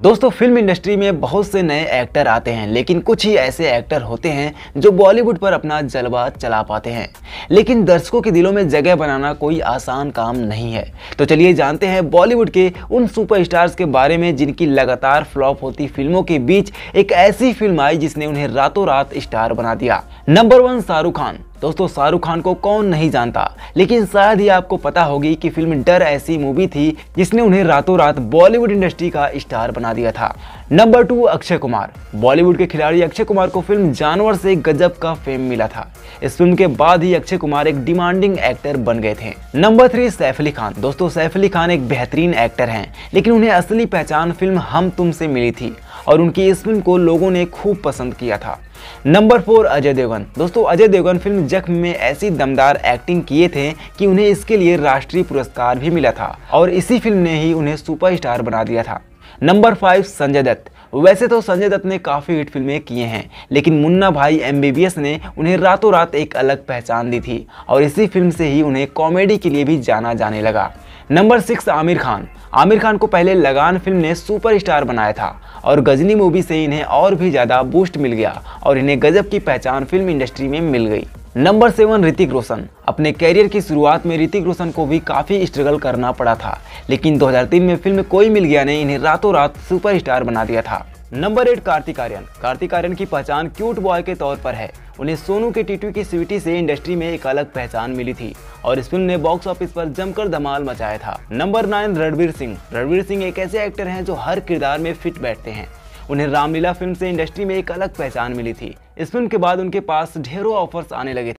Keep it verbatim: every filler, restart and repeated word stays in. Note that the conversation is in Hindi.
दोस्तों, फिल्म इंडस्ट्री में बहुत से नए एक्टर आते हैं, लेकिन कुछ ही ऐसे एक्टर होते हैं जो बॉलीवुड पर अपना जलवा चला पाते हैं। लेकिन दर्शकों के दिलों में जगह बनाना कोई आसान काम नहीं है। तो चलिए जानते हैं बॉलीवुड के उन सुपरस्टार्स के बारे में जिनकी लगातार फ्लॉप होती फिल्मों के बीच एक ऐसी फिल्म आई जिसने उन्हें रातों रात स्टार बना दिया। Number one, Shahrukh Khan. दोस्तों, शाहरुख खान को कौन नहीं जानता, लेकिन शायद ही आपको पता होगी कि फिल्म डर ऐसी मूवी थी जिसने उन्हें रातों रात बॉलीवुड इंडस्ट्री का स्टार बना दिया था। Number two, Akshay Kumar. बॉलीवुड के खिलाड़ी अक्षय कुमार को फिल्म जानवर से गजब का फेम मिला था। इस फिल्म के बाद ही अक्षय कुमार एक डिमांडिंग एक्टर बन गए थे। Number three, Saif Ali Khan. दोस्तों, सैफ अली खान एक बेहतरीन एक्टर हैं, लेकिन उन्हें असली पहचान फिल्म हम तुम से मिली थी और उनकी इस फिल्म को लोगों ने खूब पसंद किया था। Number four, Ajay Devgn. दोस्तों, अजय देवगन फिल्म जख्म में ऐसी दमदार एक्टिंग किए थे कि उन्हें इसके लिए राष्ट्रीय पुरस्कार भी मिला था और इसी फिल्म ने ही उन्हें सुपरस्टार बना दिया था। Number five, Sanjay Dutt. वैसे तो संजय दत्त ने काफी हिट फिल्में किए हैं, लेकिन मुन्ना भाई एम बी बी एस ने उन्हें रातों रात एक अलग पहचान दी थी और इसी फिल्म से ही उन्हें कॉमेडी के लिए भी जाना जाने लगा। Number six, Aamir Khan. आमिर खान को पहले लगान फिल्म ने सुपरस्टार बनाया था और गजनी मूवी से इन्हें और भी ज्यादा बूस्ट मिल गया और इन्हें गजब की पहचान फिल्म इंडस्ट्री में मिल गई। Number seven, Hrithik Roshan. अपने कैरियर की शुरुआत में ऋतिक रोशन को भी काफी स्ट्रगल करना पड़ा था, लेकिन दो हज़ार तीन में फिल्म कोई मिल गया ने इन्हें रातों रात सुपरस्टार बना दिया था। Number eight, Kartik Aaryan. कार्तिक आर्यन की पहचान क्यूट बॉय के तौर पर है। उन्हें सोनू के टीटू की स्वीटी से इंडस्ट्री में एक अलग पहचान मिली थी और इस फिल्म ने बॉक्स ऑफिस पर जमकर धमाल मचाया था। Number nine, Ranveer Singh. रणवीर सिंह एक ऐसे एक्टर हैं जो हर किरदार में फिट बैठते हैं। उन्हें रामलीला फिल्म से इंडस्ट्री में एक अलग पहचान मिली थी। इस फिल्म के बाद उनके पास ढेरों ऑफर्स आने लगे थे।